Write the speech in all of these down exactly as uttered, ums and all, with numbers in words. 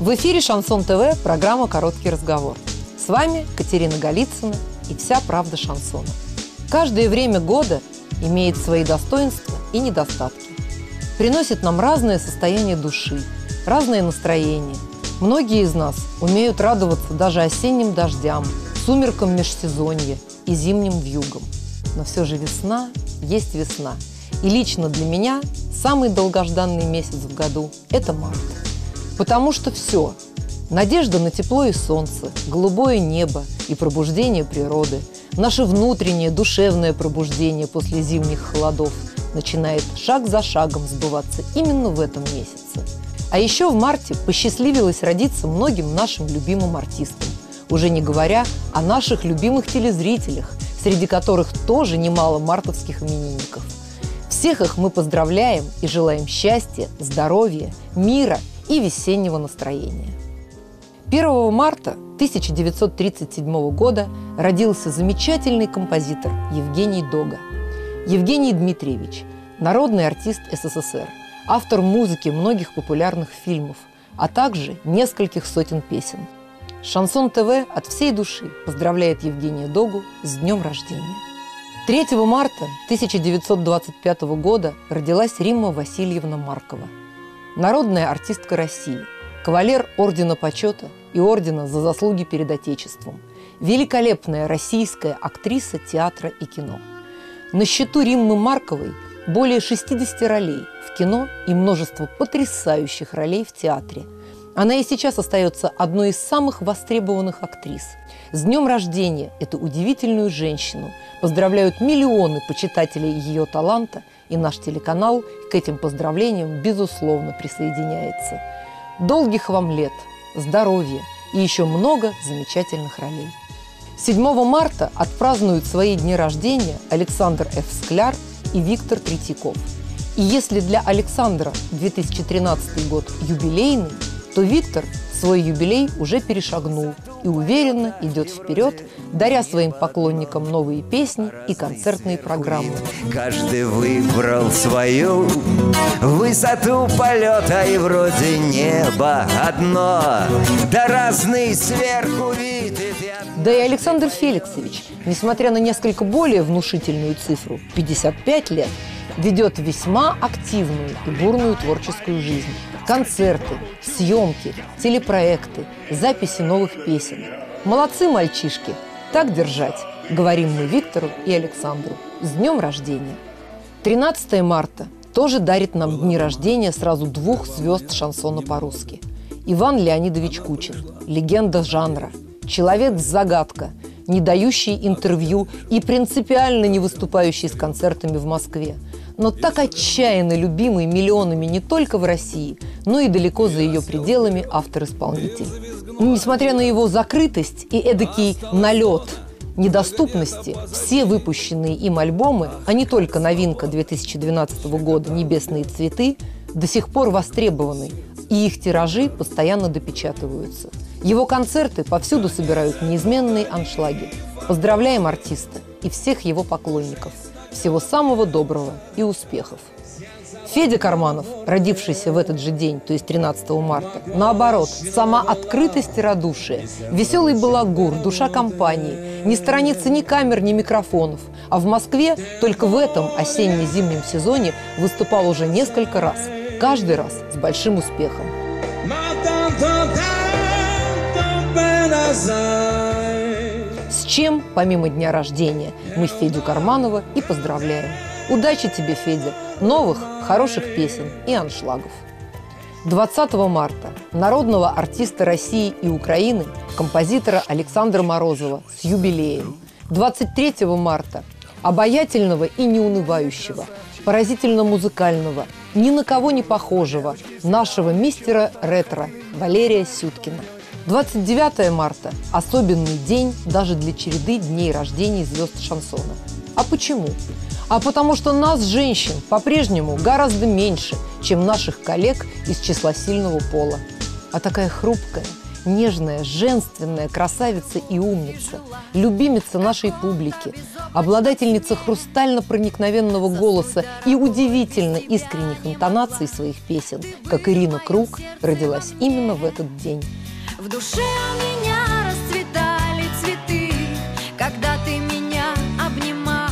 В эфире Шансон ТВ, программа «Короткий разговор». С вами Катерина Голицына и вся правда шансона. Каждое время года имеет свои достоинства и недостатки. Приносит нам разное состояние души, разное настроение. Многие из нас умеют радоваться даже осенним дождям, сумеркам межсезонья и зимним вьюгам. Но все же весна есть весна. И лично для меня самый долгожданный месяц в году – это март. Потому что все – надежда на тепло и солнце, голубое небо и пробуждение природы, наше внутреннее душевное пробуждение после зимних холодов начинает шаг за шагом сбываться именно в этом месяце. А еще в марте посчастливилось родиться многим нашим любимым артистам, уже не говоря о наших любимых телезрителях, среди которых тоже немало мартовских именинников. Всех их мы поздравляем и желаем счастья, здоровья, мира и весеннего настроения. первого марта тысяча девятьсот тридцать седьмого года родился замечательный композитор Евгений Дога. Евгений Дмитриевич – народный артист СССР, автор музыки многих популярных фильмов, а также нескольких сотен песен. Шансон ТВ от всей души поздравляет Евгения Догу с днем рождения. третьего марта тысяча девятьсот двадцать пятого года родилась Римма Васильевна Маркова. Народная артистка России, кавалер Ордена Почета и Ордена за заслуги перед Отечеством, великолепная российская актриса театра и кино. На счету Риммы Марковой более шестидесяти ролей в кино и множество потрясающих ролей в театре. Она и сейчас остается одной из самых востребованных актрис. С днем рождения эту удивительную женщину поздравляют миллионы почитателей ее таланта, и наш телеканал к этим поздравлениям, безусловно, присоединяется. Долгих вам лет, здоровья и еще много замечательных ролей. седьмого марта отпразднуют свои дни рождения Александр Ф. Скляр и Виктор Третьяков. И если для Александра две тысячи тринадцатый год юбилейный, то Виктор свой юбилей уже перешагнул и уверенно идет вперед, даря своим поклонникам новые песни и концертные программы. Каждый выбрал свою высоту полета, и вроде небо одно, да разный сверху вид. Да и Александр Феликсович, несмотря на несколько более внушительную цифру – пятьдесят пять лет, ведет весьма активную и бурную творческую жизнь. Концерты, съемки, телепроекты, записи новых песен. Молодцы, мальчишки! Так держать, говорим мы Виктору и Александру. С днем рождения! тринадцатого марта тоже дарит нам дни рождения сразу двух звезд шансона по-русски. Иван Леонидович Кучин, легенда жанра, человек-загадка, не дающий интервью и принципиально не выступающий с концертами в Москве, но так отчаянно любимый миллионами не только в России, но и далеко за ее пределами автор-исполнитель. Несмотря на его закрытость и эдакий налет недоступности, все выпущенные им альбомы, а не только новинка две тысячи двенадцатого года «Небесные цветы», до сих пор востребованы, и их тиражи постоянно допечатываются. Его концерты повсюду собирают неизменные аншлаги. Поздравляем артиста и всех его поклонников. Всего самого доброго и успехов. Федя Карманов, родившийся в этот же день, то есть тринадцатого марта, наоборот, сама открытость и радушие, веселый балагур, душа компании, не сторонится ни камер, ни микрофонов, а в Москве только в этом осенне-зимнем сезоне выступал уже несколько раз, каждый раз с большим успехом. С чем, помимо дня рождения, мы Федю Карманова и поздравляем. Удачи тебе, Федя, новых, хороших песен и аншлагов. двадцатого марта народного артиста России и Украины, композитора Александра Морозова с юбилеем. двадцать третьего марта обаятельного и неунывающего, поразительно музыкального, ни на кого не похожего нашего мистера ретро Валерия Сюткина. двадцать девятого марта – особенный день даже для череды дней рождения звезд шансона. А почему? А потому что нас, женщин, по-прежнему гораздо меньше, чем наших коллег из числа сильного пола. А такая хрупкая, нежная, женственная красавица и умница, любимица нашей публики, обладательница хрустально-проникновенного голоса и удивительно искренних интонаций своих песен, как Ирина Круг, родилась именно в этот день. В душе у меня расцветали цветы, когда ты меня обнимал.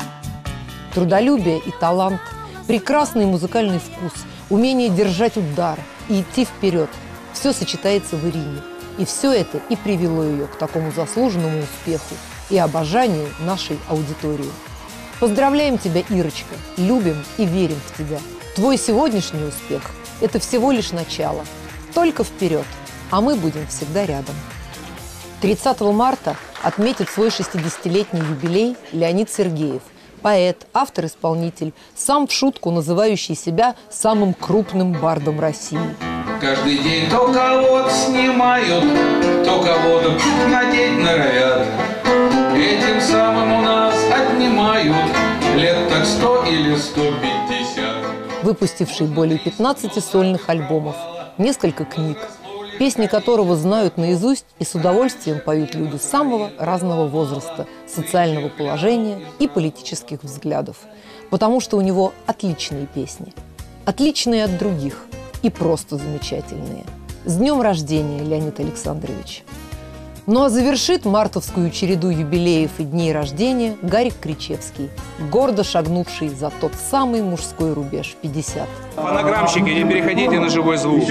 Трудолюбие и талант, прекрасный музыкальный вкус, умение держать удар и идти вперед – все сочетается в Ирине. И все это и привело ее к такому заслуженному успеху и обожанию нашей аудитории. Поздравляем тебя, Ирочка, любим и верим в тебя. Твой сегодняшний успех – это всего лишь начало. Только вперед, а мы будем всегда рядом. тридцатого марта отметит свой шестидесятилетний юбилей Леонид Сергеев, поэт, автор-исполнитель, сам в шутку называющий себя самым крупным бардом России. Каждый день то кого-то снимают, то кого-то надеть норовят. Этим самым у нас отнимают лет так сто или сто пятьдесят. Выпустивший более пятнадцати сольных альбомов, несколько книг, песни которого знают наизусть и с удовольствием поют люди самого разного возраста, социального положения и политических взглядов. Потому что у него отличные песни, отличные от других и просто замечательные. С днем рождения, Леонид Александрович! Ну а завершит мартовскую череду юбилеев и дней рождения Гарик Кричевский, гордо шагнувший за тот самый мужской рубеж пятьдесят. Фонограммщики, не переходите на живой звук.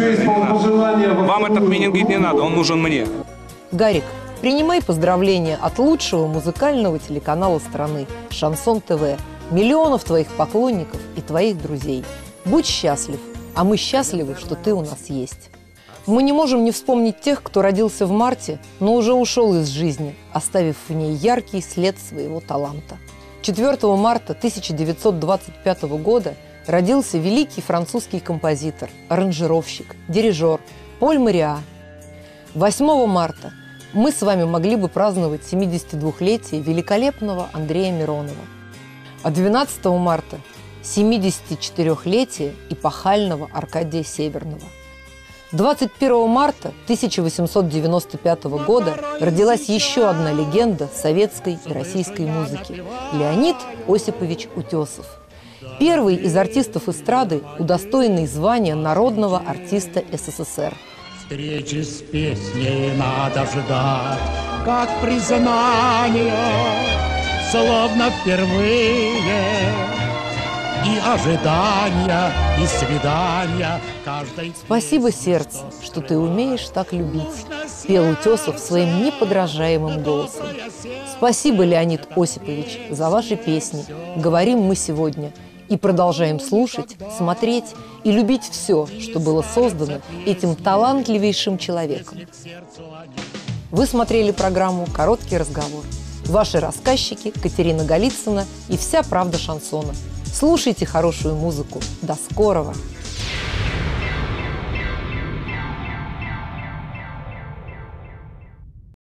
Вам этот менингит не надо, он нужен мне. Гарик, принимай поздравления от лучшего музыкального телеканала страны «Шансон ТВ», миллионов твоих поклонников и твоих друзей. Будь счастлив, а мы счастливы, что ты у нас есть. Мы не можем не вспомнить тех, кто родился в марте, но уже ушел из жизни, оставив в ней яркий след своего таланта. четвёртого марта тысяча девятьсот двадцать пятого года родился великий французский композитор, аранжировщик, дирижер Поль Мориа. восьмого марта мы с вами могли бы праздновать семидесятидвухлетие великолепного Андрея Миронова, а двенадцатого марта – семидесятичетырехлетие эпохального Аркадия Северного. двадцать первого марта тысяча восемьсот девяносто пятого года родилась еще одна легенда советской и российской музыки – Леонид Осипович Утесов. Первый из артистов эстрады, удостоенный звания народного артиста СССР. Встречи с песней надо ждать, как признание, словно впервые. И ожидания, и свидания каждой... Спасибо, сердце, что ты умеешь так любить, пел Утесов своим неподражаемым голосом. Спасибо, Леонид Осипович, за ваши песни. Говорим мы сегодня и продолжаем слушать, смотреть и любить все, что было создано этим талантливейшим человеком. Вы смотрели программу «Короткий разговор». Ваши рассказчики Катерина Голицына и вся правда шансона. Слушайте хорошую музыку. До скорого!